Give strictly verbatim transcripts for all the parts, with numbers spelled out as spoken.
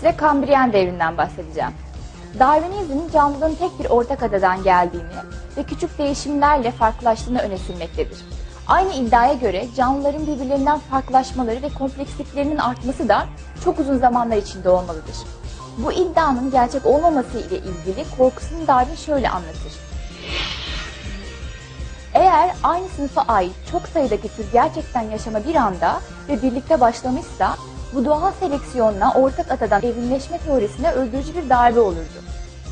Size Kambriyen devrinden bahsedeceğim. Darwinizm canlılığın tek bir ortak adadan geldiğini ve küçük değişimlerle farklılaştığını öne sürmektedir. Aynı iddiaya göre canlıların birbirlerinden farklılaşmaları ve kompleksliklerinin artması da çok uzun zamanlar içinde olmalıdır. Bu iddianın gerçek olmaması ile ilgili korkusunu Darwin şöyle anlatır. Eğer aynı sınıfa ait çok sayıdaki tür gerçekten yaşama bir anda ve birlikte başlamışsa, bu doğal seleksiyonla ortak atadan evrimleşme teorisine öldürücü bir darbe olurdu.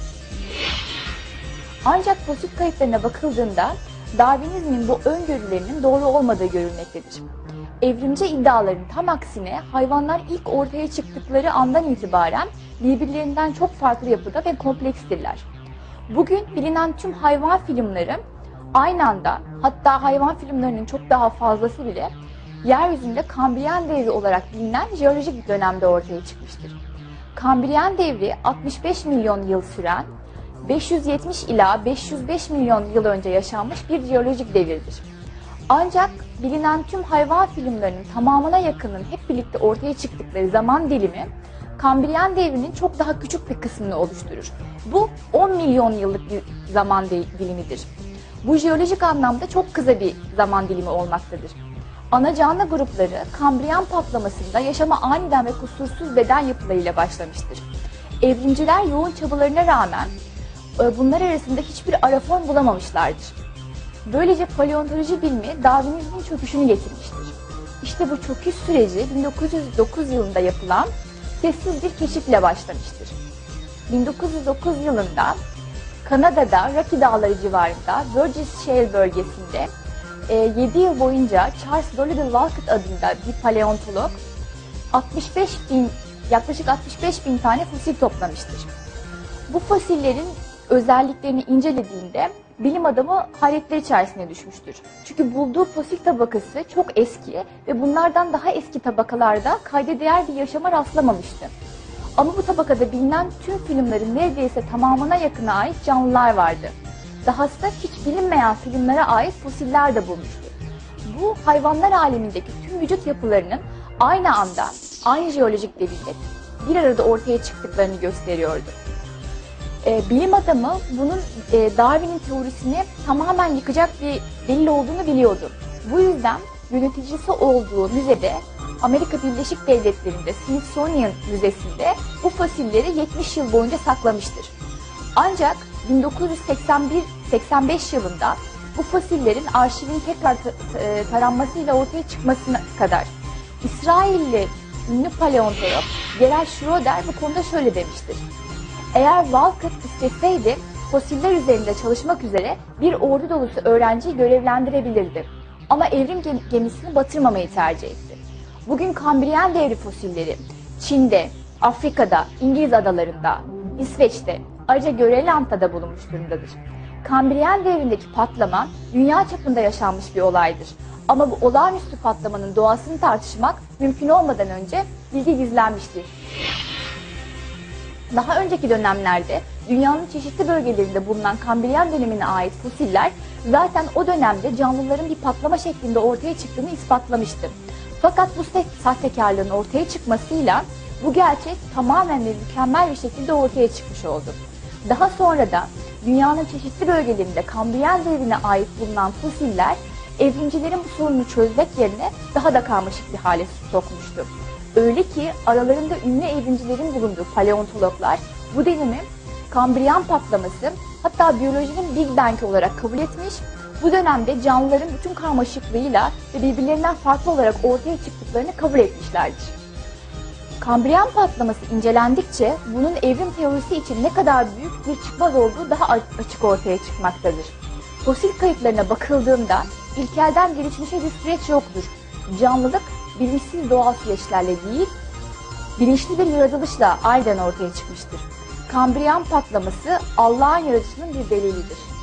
Ancak fosil kayıtlarına bakıldığında Darwinizmin bu öngörülerinin doğru olmadığı görülmektedir. Evrimci iddiaların tam aksine hayvanlar ilk ortaya çıktıkları andan itibaren birbirlerinden çok farklı yapıda ve komplekstirler. Bugün bilinen tüm hayvan filmleri aynı anda, hatta hayvan filmlerinin çok daha fazlası bile yeryüzünde Kambriyen devri olarak bilinen jeolojik bir dönemde ortaya çıkmıştır. Kambriyen devri altmış beş milyon yıl süren, beş yüz yetmiş ila beş yüz beş milyon yıl önce yaşanmış bir jeolojik devirdir. Ancak bilinen tüm hayvan filmlerinin tamamına yakının hep birlikte ortaya çıktıkları zaman dilimi Kambriyen devrinin çok daha küçük bir kısmını oluşturur. Bu on milyon yıllık bir zaman dilimidir. Bu jeolojik anlamda çok kısa bir zaman dilimi olmaktadır. Ana canlı grupları Kambriyen patlamasında yaşama aniden ve kusursuz beden yapılarıyla başlamıştır. Evrimciler yoğun çabalarına rağmen bunlar arasında hiçbir ara form bulamamışlardır. Böylece paleontoloji bilimi Darwinizmin çöküşünü getirmiştir. İşte bu çöküş süreci bin dokuz yüz dokuz yılında yapılan sessiz bir keşifle başlamıştır. bin dokuz yüz dokuz yılında Kanada'da Rocky Dağları civarında Burgess Shale bölgesinde yedi yıl boyunca Charles Dolittle Walcott adında bir paleontolog altmış beş bin, yaklaşık altmış beş bin tane fosil toplamıştır. Bu fosillerin özelliklerini incelediğinde bilim adamı hayretler içerisine düşmüştür. Çünkü bulduğu fosil tabakası çok eski ve bunlardan daha eski tabakalarda kayda değer bir yaşama rastlamamıştı. Ama bu tabakada bilinen tüm filmlerin neredeyse tamamına yakına ait canlılar vardı. Dahası da hiç bilinmeyen filmlere ait fosiller de bulmuştu. Bu hayvanlar alemindeki tüm vücut yapılarının aynı anda, aynı jeolojik devirde bir arada ortaya çıktıklarını gösteriyordu. E, bilim adamı bunun e, Darwin'in teorisini tamamen yıkacak bir delil olduğunu biliyordu. Bu yüzden yöneticisi olduğu müzede, Amerika Birleşik Devletleri'nde Smithsonian Müzesi'nde bu fosilleri yetmiş yıl boyunca saklamıştır. Ancak bin dokuz yüz seksen bir seksen beş yılında bu fosillerin arşivin tekrar taranmasıyla ortaya çıkmasına kadar İsrailli ünlü paleontolog Gerald Schroeder bu konuda şöyle demiştir. Eğer Walcott isteseydi fosiller üzerinde çalışmak üzere bir ordu dolusu öğrenciyi görevlendirebilirdi. Ama evrim gemisini batırmamayı tercih etti. Bugün Kambriyen devri fosilleri Çin'de, Afrika'da, İngiliz adalarında, İsveç'te, ayrıca Grönland'da bulunmuş durumdadır. Kambriyen devrindeki patlama dünya çapında yaşanmış bir olaydır. Ama bu olağanüstü patlamanın doğasını tartışmak mümkün olmadan önce bilgi gizlenmiştir. Daha önceki dönemlerde dünyanın çeşitli bölgelerinde bulunan Kambriyen dönemine ait fosiller zaten o dönemde canlıların bir patlama şeklinde ortaya çıktığını ispatlamıştı. Fakat bu sahtekarlığın ortaya çıkmasıyla bu gerçek tamamen ve mükemmel bir şekilde ortaya çıkmış oldu. Daha sonra da dünyanın çeşitli bölgelerinde Kambriyen devrine ait bulunan fosiller evrimcilerin bu sorunu çözmek yerine daha da karmaşık bir hale sokmuştu. Öyle ki aralarında ünlü evrimcilerin bulunduğu paleontologlar bu dönemi Kambriyen patlaması, hatta biyolojinin Big Bang olarak kabul etmiş, bu dönemde canlıların bütün karmaşıklığıyla ve birbirlerinden farklı olarak ortaya çıktıklarını kabul etmişlerdir. Kambriyen patlaması incelendikçe bunun evrim teorisi için ne kadar büyük bir çıkmaz olduğu daha açık ortaya çıkmaktadır. Fosil kayıtlarına bakıldığında ilkelden gelişmişe bir süreç yoktur. Canlılık bilinçsiz doğal süreçlerle değil, bilinçli bir yaratılışla aynen ortaya çıkmıştır. Kambriyen patlaması Allah'ın yaratışının bir delilidir.